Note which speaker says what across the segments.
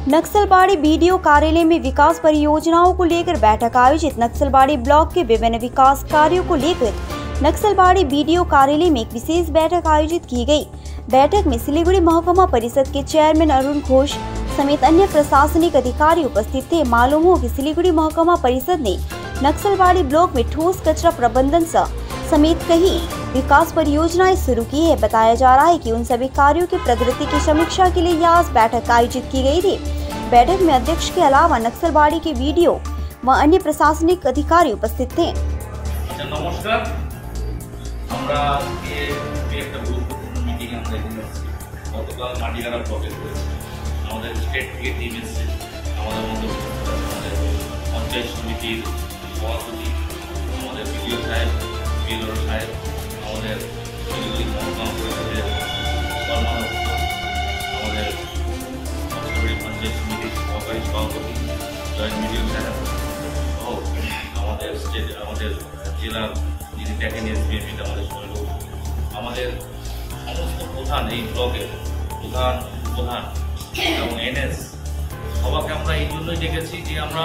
Speaker 1: Naxalbari BDO कार्यालय में विकास परियोजनाओं को लेकर बैठक आयोजित। नक्सलबाड़ी ब्लॉक के विभिन्न विकास कार्यों को लेकर नक्सलबाड़ी बीडीओ कार्यालय में एक विशेष बैठक आयोजित की गई। बैठक में सिलीगुड़ी महकुमा परिषद के चेयरमैन अरुण घोष समेत अन्य प्रशासनिक अधिकारी उपस्थित थे। मालूम हो कि सिलीगुड़ी महकुमा परिषद ने नक्सलबाड़ी ब्लॉक में ठोस कचरा प्रबंधन समेत कई विकास परियोजनाएं शुरू की है। बताया जा रहा है कि उन सभी कार्यों की प्रगति की समीक्षा के लिए यह आज बैठक आयोजित की गई थी। बैठक में अध्यक्ष के अलावा नक्सलबाड़ी के वीडियो व अन्य प्रशासनिक अधिकारी उपस्थित थे।
Speaker 2: नमस्कार, আমরা একটা গুরুত্বপূর্ণ মিটিং আমরা এখানে গতকাল মাটিগাড়া ব্লকে করেছি। আমাদের স্টেট থেকে টিম এসেছে, আমাদের মধ্যে আমাদের পঞ্চায়েত সমিতির সভাপতি, আমাদের বিডিও সাহেব, বিএলও সাহেব, আমাদের শিলিগুড়ি মহকুমা পরিষদের কর্মাধ্যক্ষ, আমাদের শিলিগুড়ি পঞ্চায়েত সমিতির সহকারী সভাপতি জয়েন্ট বিডিও সাহেব ও আমাদের জেলার যিনি দেখেন এসবিএমপিতে আমাদের সঙ্গে আমাদের সমস্ত প্রধান, এই ব্লকের প্রধান এবং এনএস সবাইকে আমরা এই জন্যই ডেকেছি যে আমরা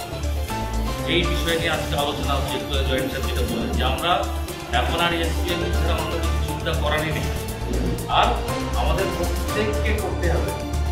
Speaker 2: এই বিষয় নিয়ে আজকে আলোচনা হচ্ছে। জয়েন্ট সাহেব যেটা বলেন যে আমরা এখন আর এসবিএমপি ছাড়া আমাদের কিছু চিন্তা করারই নেই, আর আমাদের প্রত্যেককে করতে হবে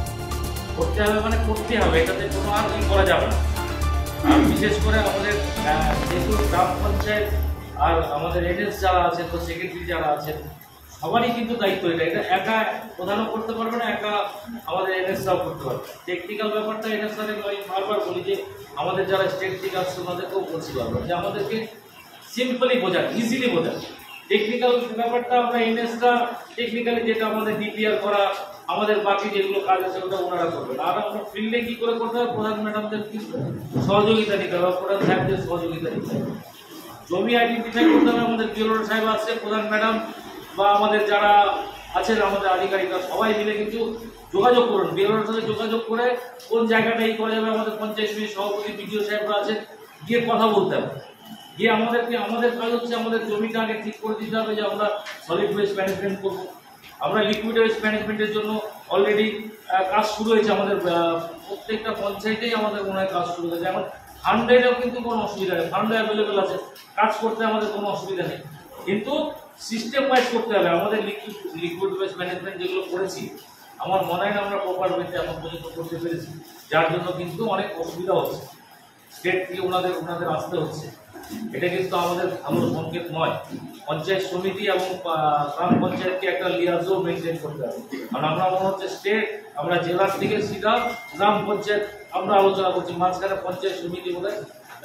Speaker 2: মানে করতে হবে, এটাতে কোনো আর করা যাবে না। আর বিশেষ করে আমাদের যেহেতু গ্রাম পঞ্চায়েত আর আমাদের এনএস যারা আছেন, তো সেক্রেটারি যারা আছেন, সবারই কিন্তু দায়িত্ব। এটা একা প্রধানও করতে পারবে না, একা আমাদের এনএসরাও করতে পারবে। টেকনিক্যাল ব্যাপারটা এনএসরা আমি বারবার বলি যে আমাদের যারা স্টেট থেকে আসছে ওনাদেরকেও বলছি বারবার যে আমাদেরকে সিম্পলি বোঝান, ইজিলি বোঝান। টেকনিক্যাল ব্যাপারটা আমরা এনএসরা টেকনিক্যালি যেটা আমাদের ডিপিআর করা, আমাদের বাকি যেগুলো কাজ আছে ওটা ওনারা করবেন। আর আমরা ফিল্ডে কী করে করতে হবে, প্রধান ম্যাডামদের কিন্তু সহযোগিতা নিতে হবে, প্রধান সাহেবদের সহযোগিতা নিতে হবে। জমি আইডেন্টিফাই করতে হবে, আমাদের বিএলও সাহেব আসছে, প্রধান ম্যাডাম বা আমাদের যারা আছেন আমাদের আধিকারিকরা সবাই মিলে কিন্তু যোগাযোগ করুন, বিএলওর সাথে যোগাযোগ করে কোন জায়গাটা এই করা যাবে। আমাদের পঞ্চায়েত সমিতির সভাপতি বিডিও সাহেবরা আছেন, গিয়ে কথা বলতে হবে। গিয়ে আমাদের কাজ হচ্ছে আমাদের জমিটা আগে ঠিক করে দিতে হবে যে আমরা সলিড ওয়েস্ট ম্যানেজমেন্ট করবো। আমরা লিকুইড ওয়েস্ট ম্যানেজমেন্টের জন্য অলরেডি কাজ শুরু হয়েছে। আমাদের প্রত্যেকটা পঞ্চায়েতেই আমাদের মনে হয় কাজ শুরু হয়েছে। এখন ফান্ডেরও কিন্তু কোনো অসুবিধা নেই, ফান্ডও অ্যাভেলেবেল আছে, কাজ করতে আমাদের কোনো অসুবিধা নেই। কিন্তু সিস্টেম ওয়াইজ করতে হবে। আমাদের লিকুইড ওয়েস্ট ম্যানেজমেন্ট যেগুলো করেছি আমার মনে হয় না আমরা প্রপার ওয়েতে এখন পর্যন্ত করতে পেরেছি, যার জন্য কিন্তু অনেক অসুবিধা হচ্ছে। স্টেট থেকে ওনাদের আসতে হচ্ছে, এটা কিন্তু আমাদের ভালো সংকেত নয়। পঞ্চায়েত সমিতি এবং গ্রাম পঞ্চায়েতকে একটা লিয়াজও মেনটেন করতে হবে। কারণ আমরা মনে হচ্ছে স্টেট, আমরা জেলার থেকে সিধা গ্রাম পঞ্চায়েত আমরা আলোচনা করছি, মাঝখানে পঞ্চায়েত সমিতি বোধহয়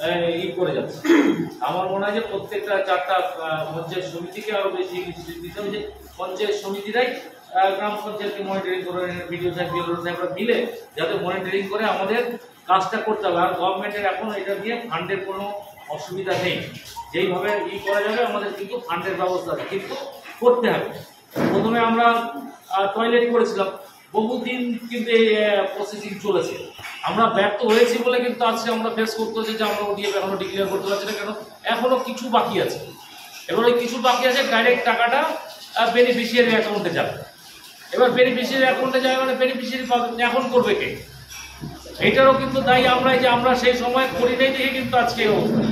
Speaker 2: করে যাচ্ছে। আমার মনে হয় যে প্রত্যেকটা 4টা পঞ্চায়েত সমিতিকে আরও বেশি দিতে হবে, যে পঞ্চায়েত সমিতিরাই গ্রাম পঞ্চায়েতকে মনিটরিং করে, বিডিও সাহেব বিএলও সাহেবরা মিলে যাতে মনিটরিং করে আমাদের কাজটা করতে হবে। আর গভর্নমেন্টের এখন এটা দিয়ে ফান্ডের কোনো অসুবিধা নেই, যেইভাবে করা যাবে আমাদের কিন্তু ফান্ডের ব্যবস্থা আছে, কিন্তু করতে হবে। প্রথমে আমরা টয়লেট করেছিলাম, বহুদিন কিন্তু এই প্রসেসিং চলেছে। আমরা ব্যর্থ হয়েছি বলে কিন্তু আজকে আমরা ফেস করতে হচ্ছে যে আমরা ওডিএফ এখনো ডিক্লেয়ার করতে পারছি না। কেন? এখনো কিছু বাকি আছে। এবার ওই কিছু বাকি আছে, ডাইরেক্ট টাকাটা বেনিফিশিয়ারি অ্যাকাউন্টে যাবে। এবার বেনিফিশিয়ারি অ্যাকাউন্টে যাবে মানে বেনিফিশিয়ারি এখন করবে কে? এইটারও কিন্তু দায়ী আমরাই, যে আমরা সেই সময় করি নাই দেখে কিন্তু আজকে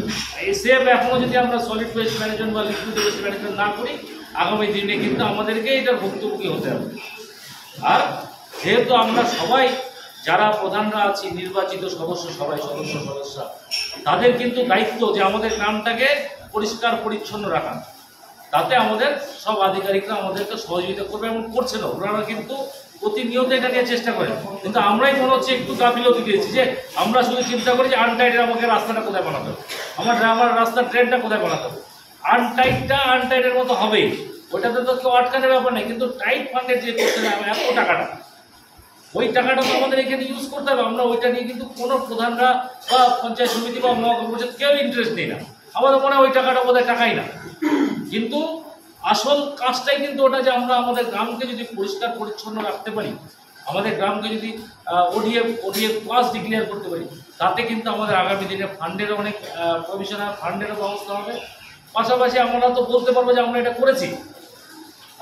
Speaker 2: এই সেভ এখনো যদি আমরা সলিড ওয়েস্ট ম্যানেজমেন্ট বা লিকুইড ওয়েস্ট ম্যানেজমেন্ট না করি, আগামী দিনে কিন্তু আমাদেরকে এটার ভুক্তভোগী হতে হবে। আর যেহেতু আমরা সবাই যারা প্রধানরা আছি, নির্বাচিত সদস্যরা, তাদের কিন্তু দায়িত্ব যে আমাদের গ্রামটাকে পরিষ্কার পরিচ্ছন্ন রাখা। তাতে আমাদের সব আধিকারিকরা আমাদেরকে সহযোগিতা করবে এবং করছে না। ওনারা কিন্তু প্রতিনিয়ত এটা নিয়ে চেষ্টা করে, কিন্তু আমরাই মনে হচ্ছে একটু গাফিলতি দিয়েছি, যে আমরা শুধু চিন্তা করি যে আনটাইটের আমাকে রাস্তাটা কোথায় বানাতে হবে, আমার রাস্তার ট্রেনটা কোথায় বানাতে হবে। আনটাইটের মতো হবেই, ওইটাতে তো কেউ আটকানোর ব্যাপার নেই। কিন্তু টাইট ফান্ডের যে করতে হবে এত টাকাটা, ওই টাকাটা তো আমাদের এখানে ইউজ করতে হবে। আমরা ওইটা নিয়ে কিন্তু কোনো প্রধানরা বা পঞ্চায়েত সমিতি বা মহকুমা পরিষদ কেউ ইন্টারেস্ট নেই না। আমাদের মনে হয় ওই টাকাটা বোধহয় টাকাই না, কিন্তু আসল কাজটাই কিন্তু ওটা যে আমরা আমাদের গ্রামকে যদি পরিষ্কার পরিচ্ছন্ন রাখতে পারি, আমাদের গ্রামকে যদি ওডিএফ প্লাস ডিক্লেয়ার করতে পারি, তাতে কিন্তু আমাদের আগামী দিনে ফান্ডেরও অনেক প্রভিশনাল ফান্ডেরও ব্যবস্থা হবে। পাশাপাশি আমরা তো বলতে পারবো যে আমরা এটা করেছি।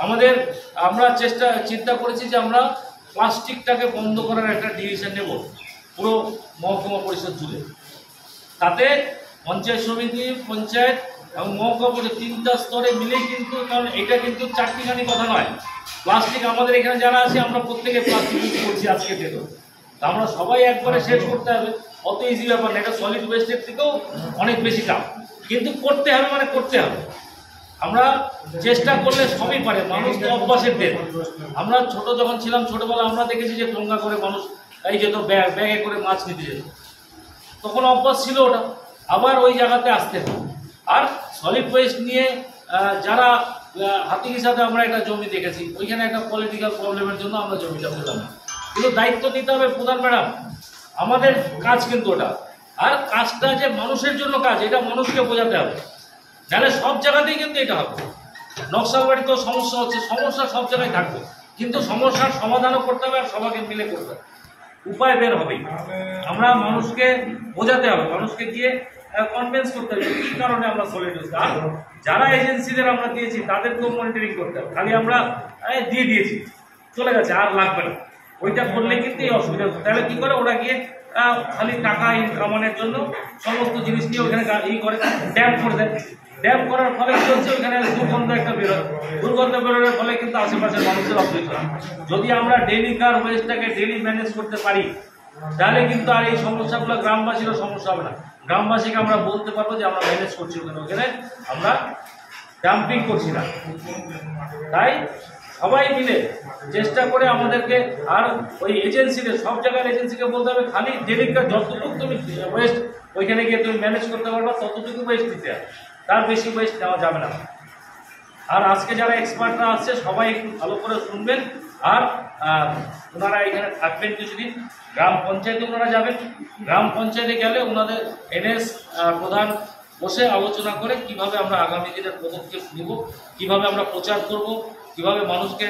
Speaker 2: আমরা চিন্তা করেছি যে আমরা প্লাস্টিকটাকে বন্ধ করার একটা ডিসিশন নেব। পুরো মহকুমা পরিষদ জুড়ে। তাতে পঞ্চায়েত সমিতি, পঞ্চায়েত এবং মহকুমা পরিষদ 3টা স্তরে মিলেই কিন্তু, কারণ এটা কিন্তু চারটিখানি কথা নয়। প্লাস্টিক আমাদের এখানে যারা আছে আমরা প্রত্যেকে প্লাস্টিক ইউজ করছি আজকে থেকে, আমরা সবাই একবারে শেষ করতে হবে অত ইজি ব্যাপার না। এটা সলিড ওয়েস্টের থেকেও অনেক বেশি দাম, কিন্তু করতে হবে মানে করতে হবে। আমরা চেষ্টা করলে সবই পারে, মানুষ তো অভ্যাসের দেন। আমরা ছোট যখন ছিলাম, ছোটবেলা আমরা দেখেছি যে টোঙ্গা করে মানুষ এই যেত, ব্যাগে করে মাছ নিতে যেত, তখন অভ্যাস ছিল ওটা, আবার ওই জায়গাতে আসতে হবে। আর সলিড ওয়েস্ট নিয়ে যারা হাতির সাথে আমরা একটা জমি দেখেছি, ওইখানে একটা পলিটিক্যাল প্রবলেমের জন্য আমরা জমিটা পেলাম না, কিন্তু দায়িত্ব নিতে হবে প্রধান ম্যাডাম, আমাদের কাজ কিন্তু ওটা। আর কাজটা যে মানুষের জন্য কাজ, এটা মানুষকে বোঝাতে হবে, নাহলে সব জায়গাতেই কিন্তু এটা হবে। নকশালবাড়িতেও সমস্যা হচ্ছে, সমস্যা সব জায়গায় থাকবে, কিন্তু সমস্যার সমাধানও করতে হবে আর সবাইকে মিলে করতে হবে, উপায় বের হবেই। আমরা মানুষকে বোঝাতে হবে, মানুষকে গিয়ে কনভিন্স করতে হবে কী কারণে আমরা সলিড ওয়েস্ট। আর যারা এজেন্সিদের আমরা দিয়েছি তাদেরকেও মনিটরিং করতে হবে। খালি আমরা দিয়ে দিয়েছি চলে গেছে আর লাগবে না, ওইটা করলে কিন্তু এই অসুবিধা। তাহলে কী করে ওরা গিয়ে খালি টাকা কামানোর জন্য সমস্ত জিনিস নিয়ে ওখানে করে ড্যাম করে দেয়। ড্যাম করার ফলে কী হচ্ছে, ওইখানে দুর্গন্ধ একটা বেরোয়, দুর্গন্ধ বেরোনোর ফলে কিন্তু আশেপাশের মানুষের অসুবিধা। যদি আমরা ডেলি কার ওয়েস্টটাকে ডেলি ম্যানেজ করতে পারি, তাহলে কিন্তু আর এই সমস্যাগুলো গ্রামবাসীরও সমস্যা হবে না। গ্রামবাসীকে আমরা বলতে পারবো যে আমরা ম্যানেজ করছি, ওখানে আমরা ডাম্পিং করছি না। তাই সবাই মিলে চেষ্টা করে আমাদেরকে, আর ওই এজেন্সিদের, সব জায়গার এজেন্সিকে বলতে হবে খালি ডেলিকার যতটুকু তুমি ওয়েস্ট ওইখানে গিয়ে তুমি ম্যানেজ করতে পারবা ততটুকু ওয়েস্ট দিতে হবে, তার বেশি ওয়েস্ট নেওয়া যাবে না। আর আজকে যারা এক্সপার্টরা আসছে সবাই একটু ভালো করে শুনবেন, আর ওনারা এখানে থাকবেন কিছুদিন। গ্রাম পঞ্চায়েতে ওনারা যাবেন, গ্রাম পঞ্চায়েতে গেলে ওনাদের এনএস প্রধান বসে আলোচনা করে কিভাবে আমরা আগামী দিনের পদক্ষেপ নিব, কিভাবে আমরা প্রচার করব, কিভাবে মানুষকে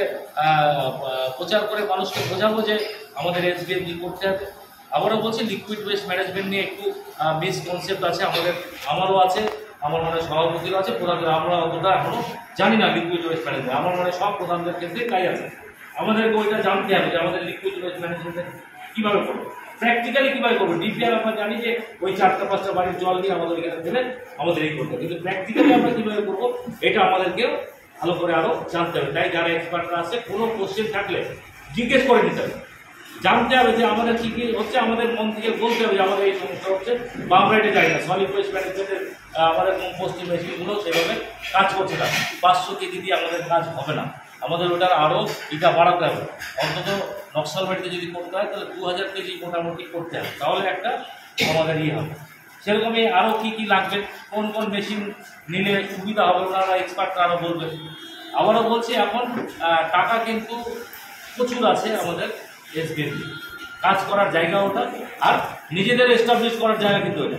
Speaker 2: প্রচার করে মানুষকে বোঝাবো যে আমাদের এসবিএম করতে হবে। আবারও বলছি, লিকুইড ওয়েস্ট ম্যানেজমেন্ট নিয়ে একটু মিসকনসেপ্ট আছে আমারও আছে, আমার মনে সভাপতিরও আছে, প্রধানদের আমরা অতটা এখনও জানি না লিকুইড ওয়েস্ট ম্যানেজমেন্ট। আমার মনে সব প্রধানদের ক্ষেত্রে তাই আছে, আমাদেরকে ওইটা জানতে হবে যে আমাদের লিকুইড ওয়েস্ট ম্যানেজমেন্টে কীভাবে করবো, প্র্যাকটিক্যালি কীভাবে করবো। ডিপিআর আমরা জানি যে ওই 4টা-5টা বাড়ির জল নিয়ে আমাদের এখানে ফেলে আমাদের এই করতে হবে, কিন্তু প্র্যাকটিক্যালি আমরা কীভাবে করবো এটা আমাদেরকেও ভালো করে আরও জানতে হবে। তাই যারা এক্সপার্টরা আছে কোনো কোশ্চেন থাকলে জিজ্ঞেস করে নিতে হবে, জানতে হবে যে আমাদের কী কী হচ্ছে, আমাদের মন থেকে বলতে হবে যে আমাদের এই সমস্যা হচ্ছে বা আমরা এটা জানি না। সলিড ওয়েস্ট ম্যানেজমেন্টের আমাদের পশ্চিম মেশিনগুলো সেভাবে কাজ করছে না, 500 কেজি দিয়ে আমাদের কাজ হবে না, আমাদের ওটার আরও এটা বাড়াতে হবে। অন্তত নকশালবাড়িতে যদি করতে হয় তাহলে 2000 কেজি মোটামুটি করতে হবে, তাহলে একটা আমাদের হবে। সেরকমই আরও কী কী লাগবে, কোন কোন মেশিন নিলে সুবিধা হবে, ওনারা এক্সপার্টরা আরও বলবে। আবারও বলছি, এখন টাকা কিন্তু প্রচুর আছে আমাদের এসবিএম, কাজ করার জায়গা ওটা, আর নিজেদের এস্টাবলিশ করার জায়গা কিন্তু ওটা।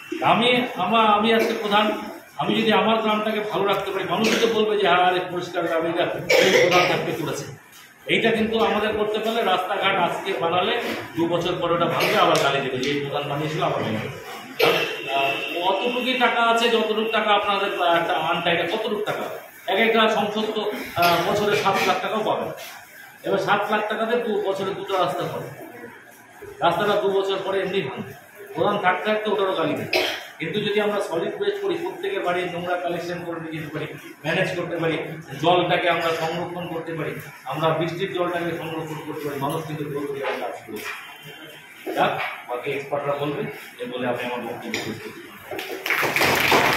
Speaker 2: আমি আজকে প্রধান, আমি যদি আমার গ্রামটাকে ভালো রাখতে পারি, মানুষ তো বলবে যে হ্যাঁ আরে পরিষ্কার গ্রাম, এটা প্রধান থাকতে করেছে। এইটা কিন্তু আমাদের করতে পারলে, রাস্তাঘাট আজকে বানালে 2 বছর পরে ওটা ভাঙবে, আবার গালি দেবে যে এই প্রধান বানিয়েছিল আবার ভেঙে। অতটুকুই টাকা আছে, যতটুকু টাকা আপনাদের একটা আনটা, এটা কতটুকু টাকা, একটা সংসদ তো বছরে 7 লাখ টাকাও পাবে। এবার 7 লাখ টাকাতে বছরে 2টা রাস্তা করে, রাস্তাটা 2 বছর পরে এমনি ভাঙবে, প্রধান থাকতে থাকতে ওটারও গালি দেবে। কিন্তু যদি আমরা সলিড ওয়েস্ট করি, প্রত্যেকের বাড়ি নোংরা কালেকশন করে নিয়ে যেতে পারি, ম্যানেজ করতে পারি, জলটাকে আমরা সংরক্ষণ করতে পারি, আমরা বৃষ্টির জলটাকে সংরক্ষণ করতে পারি, মানুষ কিন্তু বলবে কাজ করেছি। যাক, বাকি এক্সপার্টরা বলবে, এ বলে আমি আমার বক্তব্য শেষ করছি।